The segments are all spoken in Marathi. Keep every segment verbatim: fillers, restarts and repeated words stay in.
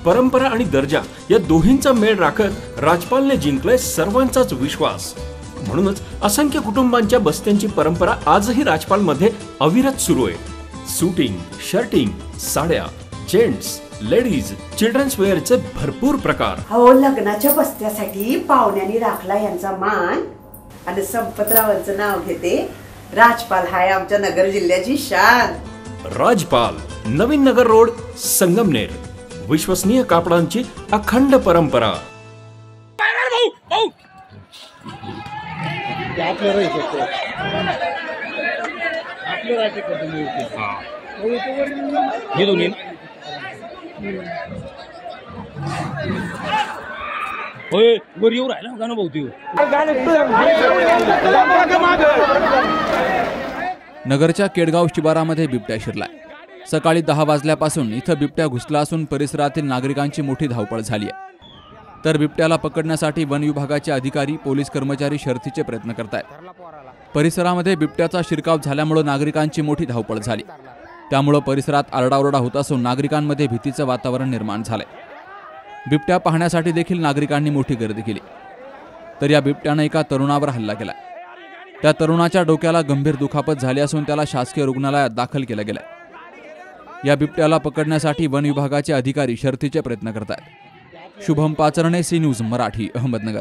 परंपरा आणि दर्जा या दोन्हींचा मेळ राखत राजपालने जिंकलाय सर्वांचाच विश्वास। म्हणूनच असंख्य कुटुंबांच्या बस्त्यांची परंपरा आजही राजपाल मध्ये अविरत सुरू आहे। सूटिंग, शर्टिंग, साड्या, जेंट्स, लेडीज, चिल्ड्रन्स वेअरचे भरपूर प्रकार। हो, लग्नाच्या बस्त्यासाठी पाहुण्यांनी राखला यांचा मान आणि संपतरावांचं नाव घेते। राजपाल हाय आमच्या नगर जिल्ह्याची शान। राजपाल, नवीन नगर रोड, संगमनेर। विश्वसनीय कापडांची अखंड परंपरा। नगरच्या केडगाव शिवारामध्ये बिबट्या शिरलाय। सकाळी दहा वाजल्यापासून इथं बिबट्या घुसला असून परिसरातील नागरिकांची मोठी धावपळ झाली आहे। तर बिबट्याला पकडण्यासाठी वन विभागाचे अधिकारी, पोलीस कर्मचारी शर्थीचे प्रयत्न करतायत। परिसरामध्ये बिबट्याचा शिरकाव झाल्यामुळे नागरिकांची मोठी धावपळ झाली। त्यामुळे परिसरात आरडाओरडा होत असून नागरिकांमध्ये भीतीचं वातावरण निर्माण झालंय। बिबट्या पाहण्यासाठी देखील नागरिकांनी मोठी गर्दी केली। तर या बिबट्याने एका तरुणावर हल्ला केला। त्या तरुणाच्या डोक्याला गंभीर दुखापत झाली असून त्याला शासकीय रुग्णालयात दाखल केलं गेलंय। या बिबट्याला पकडण्यासाठी वन विभागाचे अधिकारी शर्थीचे प्रयत्न करतात। Shubham Pacharne, C news Marathi, Ahmednagar.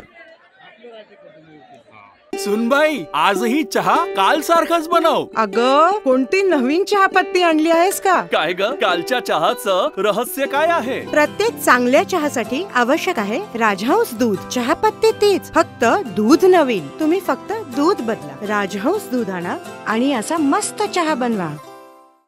सुनबाई, आजही चहा काल सारखाच बनव। अगं, कोणती नवीन चहापत्ती आणली आहेस का? काय ग, कालच्या चहाचं रहस्य काय आहे? प्रत्येक चांगल्या चहासाठी आवश्यक आहे राजहंस दूध। चहापत्ती तीच, फक्त दूध नवीन। तुम्ही फक्त दूध बदला, राजहंस दूध आणा आणि असा मस्त चहा बनवा।